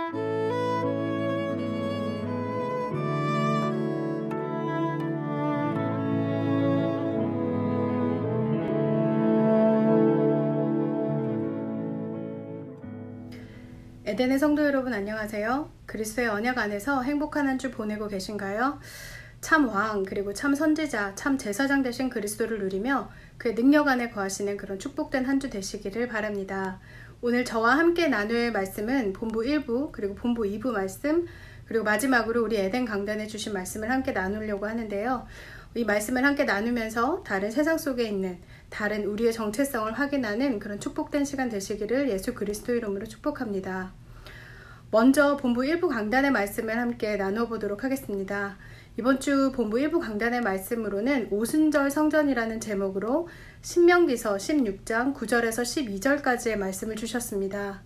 에덴의 성도 여러분, 안녕하세요. 그리스도의 언약 안에서 행복한 한 주 보내고 계신가요? 참 왕, 그리고 참 선지자, 참 제사장 되신 그리스도를 누리며 그의 능력 안에 거하시는 그런 축복된 한 주 되시기를 바랍니다. 오늘 저와 함께 나눌 말씀은 본부 1부, 그리고 본부 2부 말씀, 그리고 마지막으로 우리 에덴 강단에 주신 말씀을 함께 나누려고 하는데요. 이 말씀을 함께 나누면서 다른 세상 속에 있는 다른 우리의 정체성을 확인하는 그런 축복된 시간 되시기를 예수 그리스도 이름으로 축복합니다. 먼저 본부 1부 강단의 말씀을 함께 나눠보도록 하겠습니다. 이번 주 본부 1부 강단의 말씀으로는 오순절 성전이라는 제목으로 신명기서 16장 9절에서 12절까지의 말씀을 주셨습니다.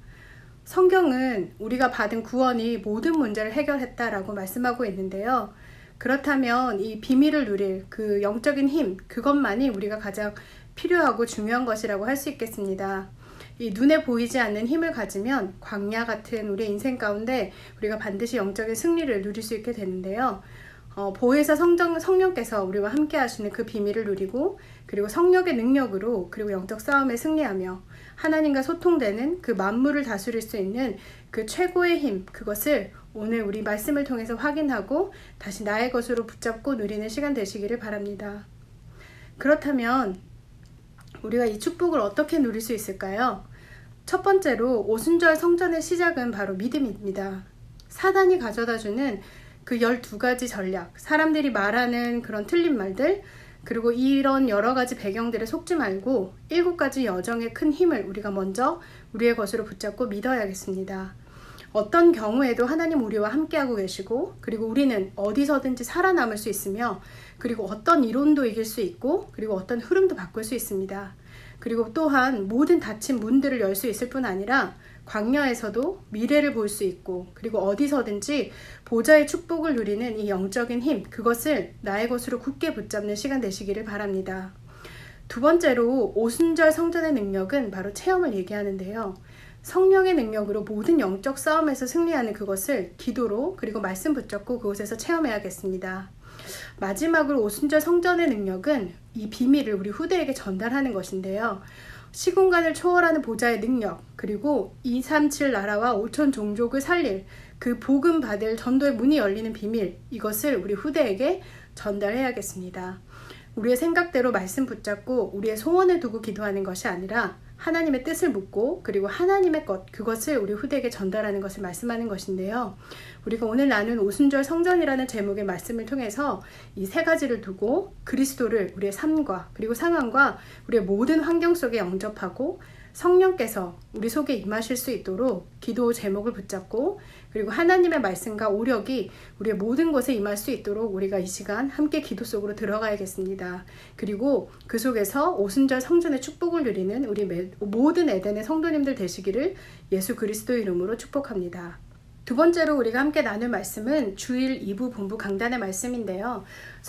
성경은 우리가 받은 구원이 모든 문제를 해결했다라고 말씀하고 있는데요. 그렇다면 이 비밀을 누릴 그 영적인 힘, 그것만이 우리가 가장 필요하고 중요한 것이라고 할 수 있겠습니다. 이 눈에 보이지 않는 힘을 가지면 광야 같은 우리 인생 가운데 우리가 반드시 영적인 승리를 누릴 수 있게 되는데요. 보혜사 성령께서 우리와 함께 하시는 그 비밀을 누리고, 그리고 성령의 능력으로, 그리고 영적 싸움에 승리하며 하나님과 소통되는 그 만물을 다스릴 수 있는 그 최고의 힘, 그것을 오늘 우리 말씀을 통해서 확인하고 다시 나의 것으로 붙잡고 누리는 시간 되시기를 바랍니다. 그렇다면 우리가 이 축복을 어떻게 누릴 수 있을까요? 첫 번째로 오순절 성전의 시작은 바로 믿음입니다. 사단이 가져다주는 그 12가지 전략, 사람들이 말하는 그런 틀린 말들, 그리고 이런 여러 가지 배경들에 속지 말고 7가지 여정의 큰 힘을 우리가 먼저 우리의 것으로 붙잡고 믿어야겠습니다. 어떤 경우에도 하나님 우리와 함께하고 계시고, 그리고 우리는 어디서든지 살아남을 수 있으며, 그리고 어떤 이론도 이길 수 있고, 그리고 어떤 흐름도 바꿀 수 있습니다. 그리고 또한 모든 닫힌 문들을 열 수 있을 뿐 아니라 광야에서도 미래를 볼 수 있고, 그리고 어디서든지 보좌의 축복을 누리는 이 영적인 힘, 그것을 나의 것으로 굳게 붙잡는 시간 되시기를 바랍니다. 두 번째로 오순절 성전의 능력은 바로 체험을 얘기하는데요. 성령의 능력으로 모든 영적 싸움에서 승리하는 그것을 기도로, 그리고 말씀 붙잡고 그곳에서 체험해야겠습니다. 마지막으로 오순절 성전의 능력은 이 비밀을 우리 후대에게 전달하는 것인데요. 시공간을 초월하는 보좌의 능력, 그리고 237 나라와 5천 종족을 살릴 그 복음 받을 전도의 문이 열리는 비밀, 이것을 우리 후대에게 전달해야겠습니다. 우리의 생각대로 말씀 붙잡고 우리의 소원을 두고 기도하는 것이 아니라 하나님의 뜻을 묻고, 그리고 하나님의 것, 그것을 우리 후대에게 전달하는 것을 말씀하는 것인데요. 우리가 오늘 나눈 오순절 성전이라는 제목의 말씀을 통해서 이 3가지를 두고 그리스도를 우리의 삶과, 그리고 상황과 우리의 모든 환경 속에 영접하고 성령께서 우리 속에 임하실 수 있도록 기도 제목을 붙잡고, 그리고 하나님의 말씀과 오력이 우리의 모든 곳에 임할 수 있도록 우리가 이 시간 함께 기도 속으로 들어가야겠습니다. 그리고 그 속에서 오순절 성전의 축복을 누리는 우리 모든 에덴의 성도님들 되시기를 예수 그리스도 이름으로 축복합니다. 두 번째로 우리가 함께 나눌 말씀은 주일 2부 본부 강단의 말씀인데요.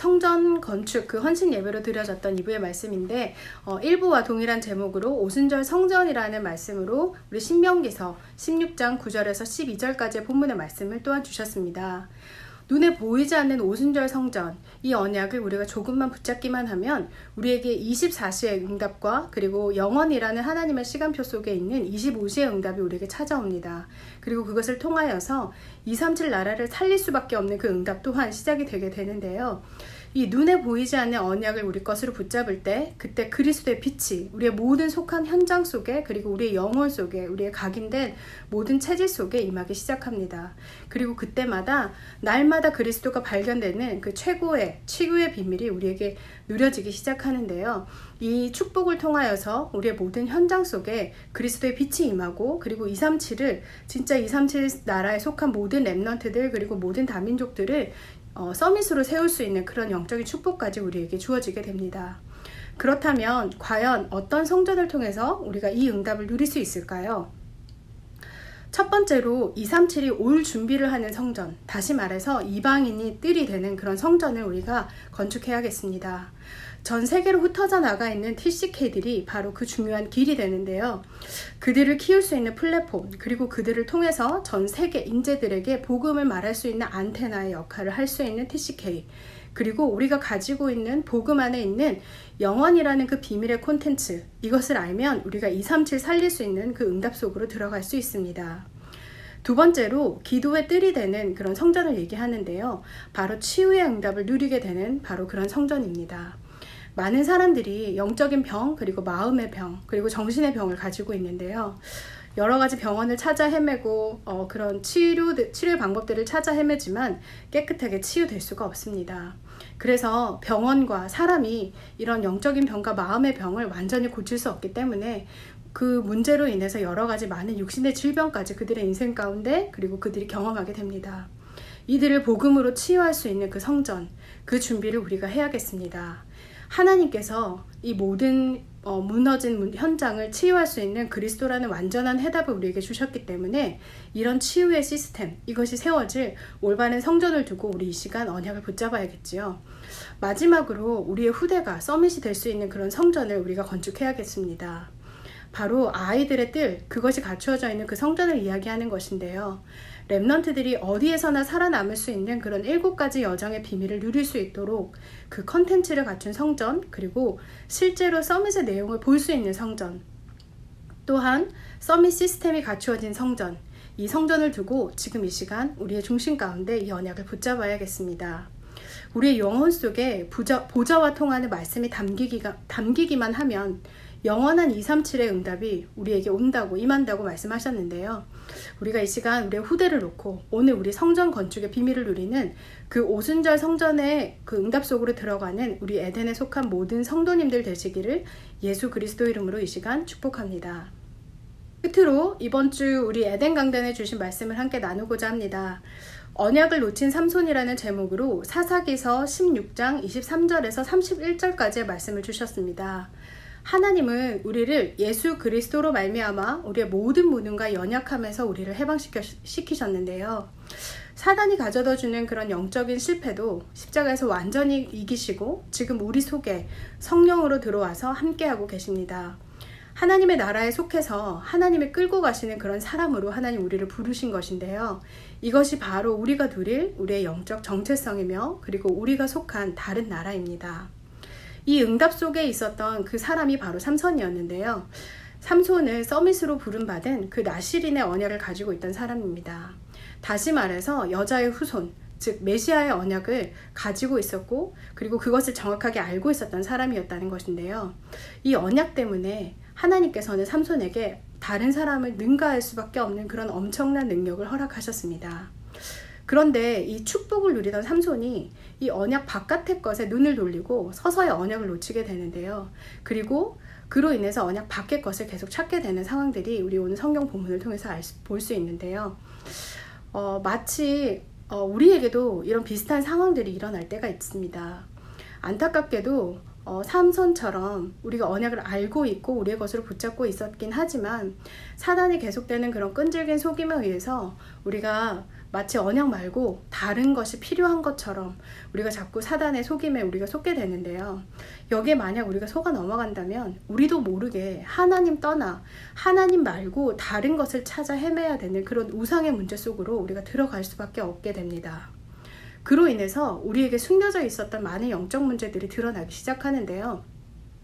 성전 건축, 그 헌신 예배로 드려졌던 2부의 말씀인데 1부와 동일한 제목으로 오순절 성전이라는 말씀으로 우리 신명기서 16장 9절에서 12절까지의 본문의 말씀을 또한 주셨습니다. 눈에 보이지 않는 오순절 성전, 이 언약을 우리가 조금만 붙잡기만 하면 우리에게 24시의 응답과, 그리고 영원이라는 하나님의 시간표 속에 있는 25시의 응답이 우리에게 찾아옵니다. 그리고 그것을 통하여서 237 나라를 살릴 수밖에 없는 그 응답 또한 시작이 되게 되는데요. 이 눈에 보이지 않는 언약을 우리 것으로 붙잡을 때, 그때 그리스도의 빛이 우리의 모든 속한 현장 속에, 그리고 우리의 영혼 속에, 우리의 각인된 모든 체질 속에 임하기 시작합니다. 그리고 그때마다 날마다 그리스도가 발견되는 그 최고의 치유의 비밀이 우리에게 누려지기 시작하는데요. 이 축복을 통하여서 우리의 모든 현장 속에 그리스도의 빛이 임하고, 그리고 237을 진짜 237 나라에 속한 모든 렘넌트들, 그리고 모든 다민족들을 서밋으로 세울 수 있는 그런 영적인 축복까지 우리에게 주어지게 됩니다. 그렇다면 과연 어떤 성전을 통해서 우리가 이 응답을 누릴 수 있을까요? 첫 번째로 237이 올 준비를 하는 성전, 다시 말해서 이방인이 뜰이 되는 그런 성전을 우리가 건축해야겠습니다. 전 세계로 흩어져 나가 있는 TCK들이 바로 그 중요한 길이 되는데요. 그들을 키울 수 있는 플랫폼, 그리고 그들을 통해서 전 세계 인재들에게 복음을 말할 수 있는 안테나의 역할을 할 수 있는 TCK, 그리고 우리가 가지고 있는 복음 안에 있는 영원이라는 그 비밀의 콘텐츠, 이것을 알면 우리가 237 살릴 수 있는 그 응답 속으로 들어갈 수 있습니다. 두 번째로 기도의 뜰이 되는 그런 성전을 얘기하는데요. 바로 치유의 응답을 누리게 되는 바로 그런 성전입니다. 많은 사람들이 영적인 병, 그리고 마음의 병, 그리고 정신의 병을 가지고 있는데요. 여러 가지 병원을 찾아 헤매고 그런 치료의 방법들을 찾아 헤매지만 깨끗하게 치유될 수가 없습니다. 그래서 병원과 사람이 이런 영적인 병과 마음의 병을 완전히 고칠 수 없기 때문에 그 문제로 인해서 여러 가지 많은 육신의 질병까지 그들의 인생 가운데 그리고 그들이 경험하게 됩니다. 이들을 복음으로 치유할 수 있는 그 성전, 그 준비를 우리가 해야겠습니다. 하나님께서 이 모든 무너진 현장을 치유할 수 있는 그리스도라는 완전한 해답을 우리에게 주셨기 때문에 이런 치유의 시스템, 이것이 세워질 올바른 성전을 두고 우리 이 시간 언약을 붙잡아야겠지요. 마지막으로 우리의 후대가 서밋이 될 수 있는 그런 성전을 우리가 건축해야겠습니다. 바로 아이들의 뜰, 그것이 갖추어져 있는 그 성전을 이야기하는 것인데요. 렘넌트들이 어디에서나 살아남을 수 있는 그런 7가지 여정의 비밀을 누릴 수 있도록 그 컨텐츠를 갖춘 성전, 그리고 실제로 서밋의 내용을 볼 수 있는 성전, 또한 서밋 시스템이 갖추어진 성전, 이 성전을 두고 지금 이 시간 우리의 중심 가운데 이 언약을 붙잡아야겠습니다. 우리의 영혼 속에 보좌와 통하는 말씀이 담기기만 하면 영원한 237의 응답이 우리에게 온다고 임한다고 말씀하셨는데요. 우리가 이 시간 우리의 후대를 놓고 오늘 우리 성전 건축의 비밀을 누리는 그 오순절 성전의 그 응답 속으로 들어가는 우리 에덴에 속한 모든 성도님들 되시기를 예수 그리스도 이름으로 이 시간 축복합니다. 끝으로 이번 주 우리 에덴 강단에 주신 말씀을 함께 나누고자 합니다. 언약을 놓친 삼손이라는 제목으로 사사기서 16장 23절에서 31절까지의 말씀을 주셨습니다. 하나님은 우리를 예수 그리스도로 말미암아 우리의 모든 무능과 연약함에서 우리를 해방시키셨는데요. 사단이 가져다 주는 그런 영적인 실패도 십자가에서 완전히 이기시고 지금 우리 속에 성령으로 들어와서 함께하고 계십니다. 하나님의 나라에 속해서 하나님이 끌고 가시는 그런 사람으로 하나님 우리를 부르신 것인데요. 이것이 바로 우리가 누릴 우리의 영적 정체성이며 그리고 우리가 속한 다른 나라입니다. 이 응답 속에 있었던 그 사람이 바로 삼손이었는데요. 삼손을 서밋으로 부름받은 그 나실인의 언약을 가지고 있던 사람입니다. 다시 말해서 여자의 후손, 즉 메시아의 언약을 가지고 있었고 그리고 그것을 정확하게 알고 있었던 사람이었다는 것인데요. 이 언약 때문에 하나님께서는 삼손에게 다른 사람을 능가할 수밖에 없는 그런 엄청난 능력을 허락하셨습니다. 그런데 이 축복을 누리던 삼손이 이 언약 바깥의 것에 눈을 돌리고 서서히 언약을 놓치게 되는데요. 그리고 그로 인해서 언약 밖의 것을 계속 찾게 되는 상황들이 우리 오늘 성경 본문을 통해서 볼 수 있는데요. 마치 우리에게도 이런 비슷한 상황들이 일어날 때가 있습니다. 안타깝게도 삼손처럼 우리가 언약을 알고 있고 우리의 것으로 붙잡고 있었긴 하지만 사단이 계속되는 그런 끈질긴 속임에 의해서 우리가 마치 언약 말고 다른 것이 필요한 것처럼 우리가 자꾸 사단의 속임에 우리가 속게 되는데요. 여기에 만약 우리가 속아 넘어간다면 우리도 모르게 하나님 떠나 하나님 말고 다른 것을 찾아 헤매야 되는 그런 우상의 문제 속으로 우리가 들어갈 수밖에 없게 됩니다. 그로 인해서 우리에게 숨겨져 있었던 많은 영적 문제들이 드러나기 시작하는데요.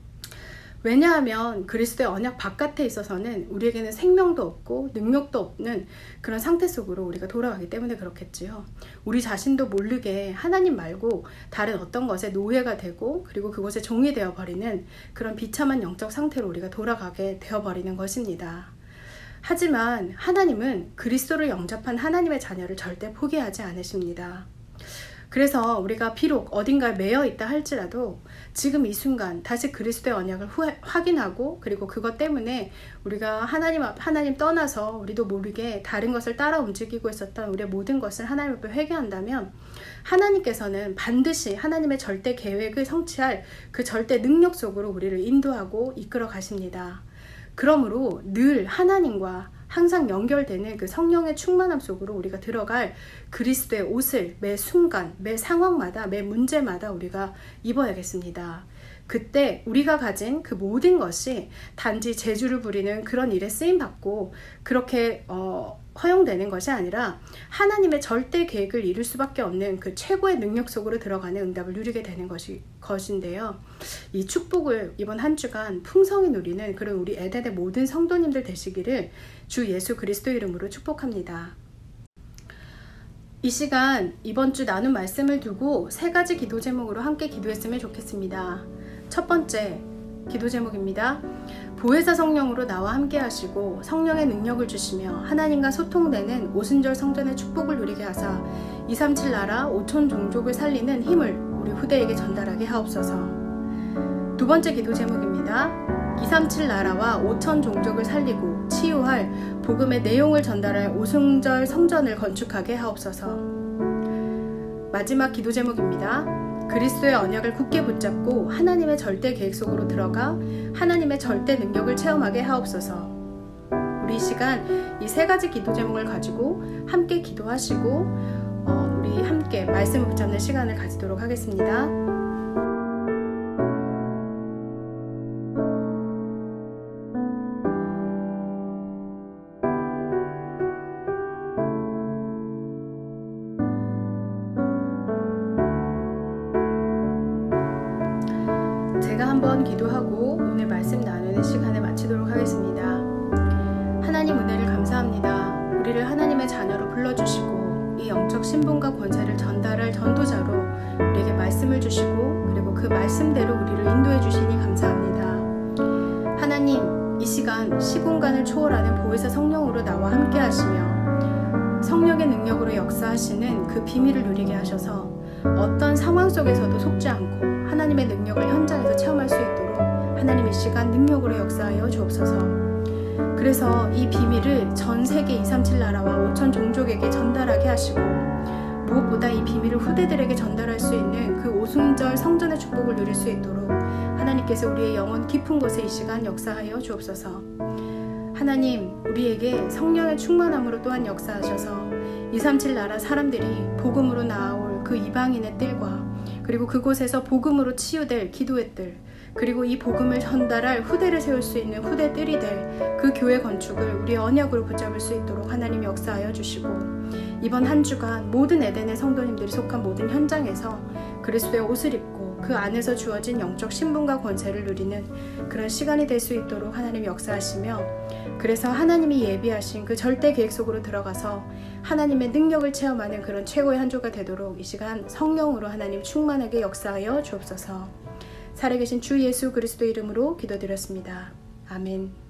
왜냐하면 그리스도의 언약 바깥에 있어서는 우리에게는 생명도 없고 능력도 없는 그런 상태 속으로 우리가 돌아가기 때문에 그렇겠지요. 우리 자신도 모르게 하나님 말고 다른 어떤 것에 노예가 되고 그리고 그것에 종이 되어버리는 그런 비참한 영적 상태로 우리가 돌아가게 되어버리는 것입니다. 하지만 하나님은 그리스도를 영접한 하나님의 자녀를 절대 포기하지 않으십니다. 그래서 우리가 비록 어딘가에 매여 있다 할지라도 지금 이 순간 다시 그리스도의 언약을 확인하고 그리고 그것 때문에 우리가 하나님 떠나서 우리도 모르게 다른 것을 따라 움직이고 있었던 우리의 모든 것을 하나님 앞에 회개한다면 하나님께서는 반드시 하나님의 절대 계획을 성취할 그 절대 능력 속으로 우리를 인도하고 이끌어 가십니다. 그러므로 늘 하나님과 항상 연결되는 그 성령의 충만함 속으로 우리가 들어갈 그리스도의 옷을 매 순간, 매 상황마다, 매 문제마다 우리가 입어야겠습니다. 그때 우리가 가진 그 모든 것이 단지 재주를 부리는 그런 일에 쓰임받고 그렇게 허용되는 것이 아니라 하나님의 절대 계획을 이룰 수밖에 없는 그 최고의 능력 속으로 들어가는 응답을 누리게 되는 것인데요. 이 축복을 이번 한 주간 풍성히 누리는 그런 우리 에덴의 모든 성도님들 되시기를 주 예수 그리스도 이름으로 축복합니다. 이 시간 이번 주 나눈 말씀을 두고 3가지 기도 제목으로 함께 기도했으면 좋겠습니다. 첫 번째 기도 제목입니다. 보혜사 성령으로 나와 함께 하시고 성령의 능력을 주시며 하나님과 소통되는 오순절 성전의 축복을 누리게 하사 237 나라 5천 종족을 살리는 힘을 우리 후대에게 전달하게 하옵소서. 두 번째 기도 제목입니다. 237 나라와 5천 종족을 살리고 치유할 복음의 내용을 전달할 오순절 성전을 건축하게 하옵소서. 마지막 기도 제목입니다. 그리스도의 언약을 굳게 붙잡고 하나님의 절대 계획 속으로 들어가 하나님의 절대 능력을 체험하게 하옵소서. 우리 이 시간 이 3가지 기도 제목을 가지고 함께 기도하시고 우리 함께 말씀을 붙잡는 시간을 가지도록 하겠습니다. 제가 한번 기도하고 오늘 말씀 나누는 시간을 마치도록 하겠습니다. 하나님 은혜를 감사합니다. 우리를 하나님의 자녀로 불러주시고 이 영적 신분과 권세를 전달할 전도자로 우리에게 말씀을 주시고 그리고 그 말씀대로 우리를 인도해 주시니 감사합니다. 하나님, 이 시간 시공간을 초월하는 보혜사 성령으로 나와 함께 하시며 성령의 능력으로 역사하시는 그 비밀을 누리게 하셔서 어떤 상황 속에서도 속지 않고 하나님의 능력을 현장에서 체험할 수 있도록 하나님의 시간 능력으로 역사하여 주옵소서. 그래서 이 비밀을 전 세계 237 나라와 5천 종족에게 전달하게 하시고 무엇보다 이 비밀을 후대들에게 전달할 수 있는 그 오순절 성전의 축복을 누릴 수 있도록 하나님께서 우리의 영혼 깊은 곳에 이 시간 역사하여 주옵소서. 하나님, 우리에게 성령의 충만함으로 또한 역사하셔서 237 나라 사람들이 복음으로 나아올 그 이방인의 뜰과 그리고 그곳에서 복음으로 치유될 기도의 뜰, 그리고 이 복음을 전달할 후대를 세울 수 있는 후대 뜰이 될 그 교회 건축을 우리의 언약으로 붙잡을 수 있도록 하나님 역사하여 주시고 이번 한 주간 모든 에덴의 성도님들이 속한 모든 현장에서 그리스도의 옷을 입고 그 안에서 주어진 영적 신분과 권세를 누리는 그런 시간이 될 수 있도록 하나님 역사하시며 그래서 하나님이 예비하신 그 절대 계획 속으로 들어가서 하나님의 능력을 체험하는 그런 최고의 한 주가 되도록 이 시간 성령으로 하나님 충만하게 역사하여 주옵소서. 살아계신 주 예수 그리스도 이름으로 기도드렸습니다. 아멘.